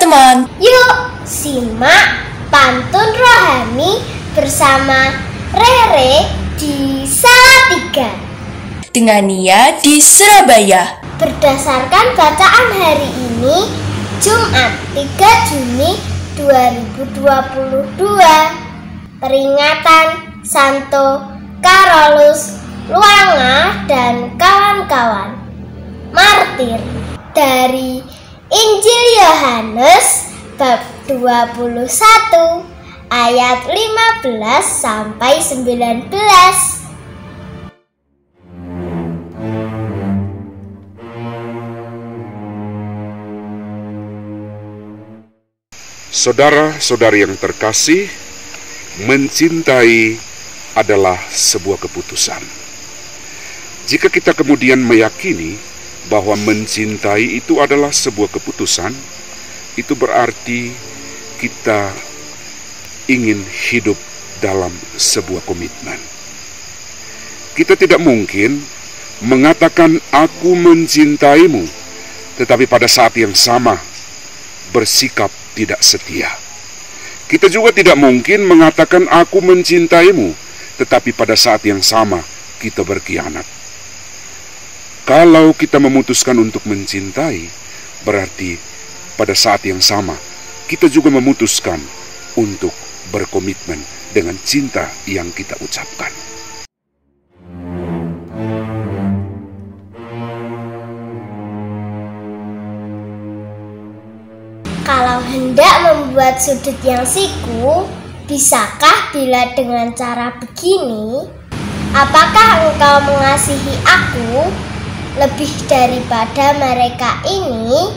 teman-teman. Yuk simak pantun rohani bersama Rere di Salatiga Dengan Nia di Surabaya. Berdasarkan bacaan hari ini, Jumat 3 Juni 2022, peringatan Santo Carolus Luanga dan kawan-kawan martir, dari Injil Yohanes bab 21 ayat 15 sampai 19. Saudara-saudari yang terkasih, mencintai adalah sebuah keputusan. Jika kita kemudian meyakini bahwa mencintai itu adalah sebuah keputusan, itu berarti kita ingin hidup dalam sebuah komitmen. Kita tidak mungkin mengatakan aku mencintaimu, tetapi pada saat yang sama bersikap tidak setia. Kita juga tidak mungkin mengatakan aku mencintaimu, tetapi pada saat yang sama kita berkhianat. Kalau kita memutuskan untuk mencintai, berarti pada saat yang sama kita juga memutuskan untuk berkomitmen dengan cinta yang kita ucapkan. Kalau hendak membuat sudut yang siku, bisakah bila dengan cara begini? Apakah engkau mengasihi aku lebih daripada mereka ini?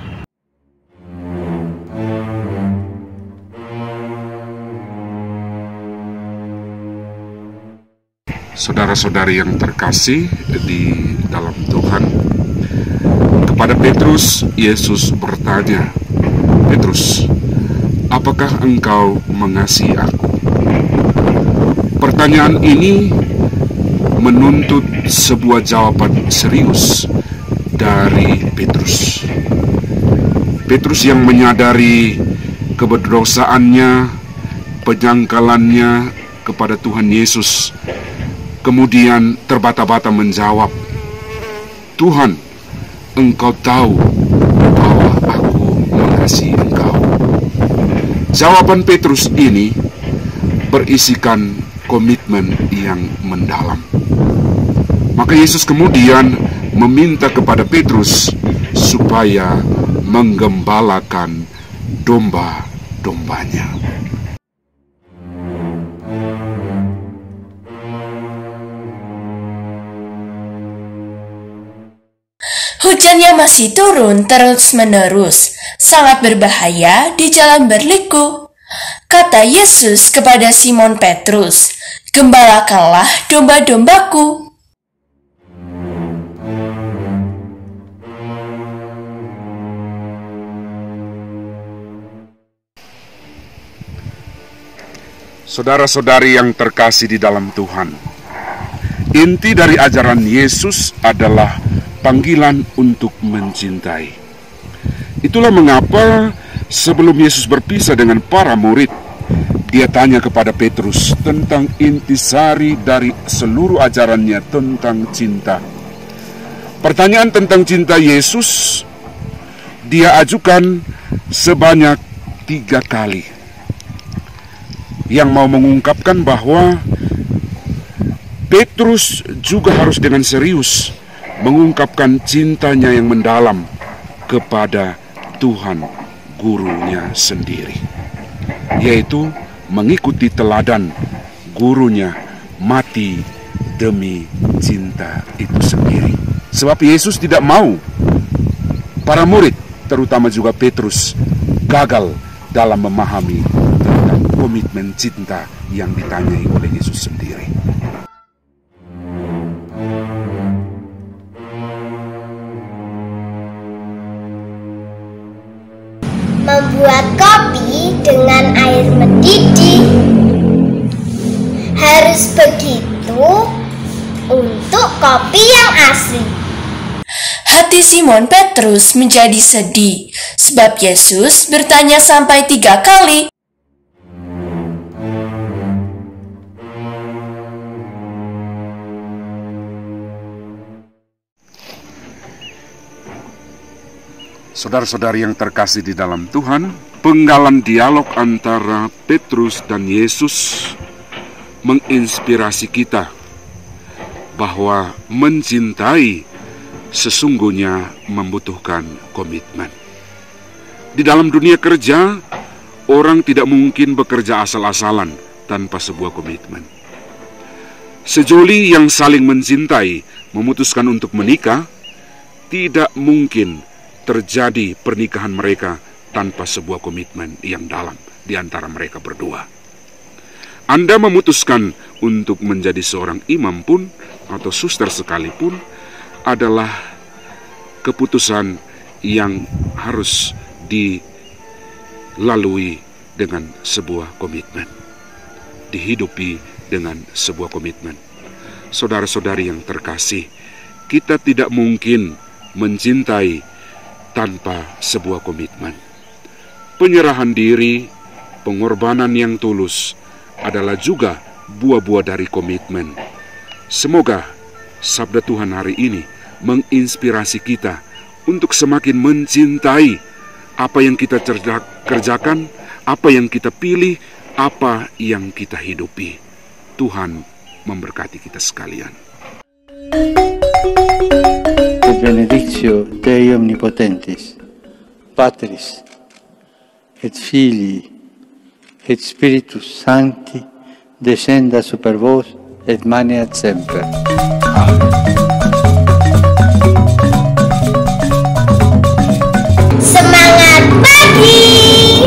Saudara-saudari yang terkasih di dalam Tuhan, kepada Petrus, Yesus bertanya, "Petrus, apakah engkau mengasihi aku?" Pertanyaan ini menuntut sebuah jawaban serius dari Petrus. Petrus yang menyadari keberdosaannya, penyangkalannya kepada Tuhan Yesus, kemudian terbata-bata menjawab, "Tuhan, engkau tahu bahwa aku mengasihi engkau." Jawaban Petrus ini berisikan komitmen yang mendalam. Maka Yesus kemudian meminta kepada Petrus supaya menggembalakan domba-dombanya. Hujannya masih turun terus-menerus, sangat berbahaya di jalan berliku. Kata Yesus kepada Simon Petrus, "Gembalakanlah domba-dombaku." Saudara-saudari yang terkasih di dalam Tuhan, inti dari ajaran Yesus adalah panggilan untuk mencintai. Itulah mengapa sebelum Yesus berpisah dengan para murid, dia tanya kepada Petrus tentang intisari dari seluruh ajarannya tentang cinta. Pertanyaan tentang cinta Yesus dia ajukan sebanyak 3 kali, yang mau mengungkapkan bahwa Petrus juga harus dengan serius mengungkapkan cintanya yang mendalam kepada Tuhan gurunya sendiri, yaitu mengikuti teladan gurunya mati demi cinta itu sendiri. Sebab Yesus tidak mau para murid, terutama juga Petrus, gagal dalam memahami tentang komitmen cinta yang ditanyai oleh Yesus sendiri. Membuat kopi dengan air mendidih harus begitu untuk kopi yang asli. Hati Simon Petrus menjadi sedih, sebab Yesus bertanya sampai 3 kali. Saudara-saudari yang terkasih di dalam Tuhan, penggalan dialog antara Petrus dan Yesus menginspirasi kita bahwa mencintai sesungguhnya membutuhkan komitmen. Di dalam dunia kerja, orang tidak mungkin bekerja asal-asalan tanpa sebuah komitmen. Sejoli yang saling mencintai memutuskan untuk menikah, tidak mungkin terjadi pernikahan mereka tanpa sebuah komitmen yang dalam di antara mereka berdua. Anda memutuskan untuk menjadi seorang imam pun atau suster sekalipun adalah keputusan yang harus dilalui dengan sebuah komitmen, dihidupi dengan sebuah komitmen. Saudara-saudari yang terkasih, kita tidak mungkin mencintai tanpa sebuah komitmen. Penyerahan diri, pengorbanan yang tulus adalah juga buah-buah dari komitmen. Semoga sabda Tuhan hari ini menginspirasi kita untuk semakin mencintai apa yang kita kerjakan, apa yang kita pilih, apa yang kita hidupi. Tuhan memberkati kita sekalian. Benedictio Dei Omnipotentis, Patris et Filii et Spiritus Sancti, descenda super vos et maneat semper. Amen. Semangat pagi!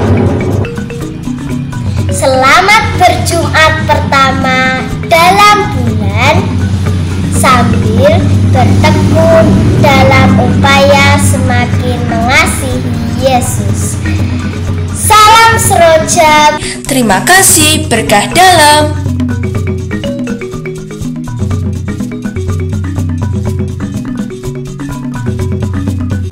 Selamat berjumat pertama dalam bulan, sambil bertekun dalam upaya semakin mengasihi Yesus. Salam seroja. Terima kasih, berkah dalam.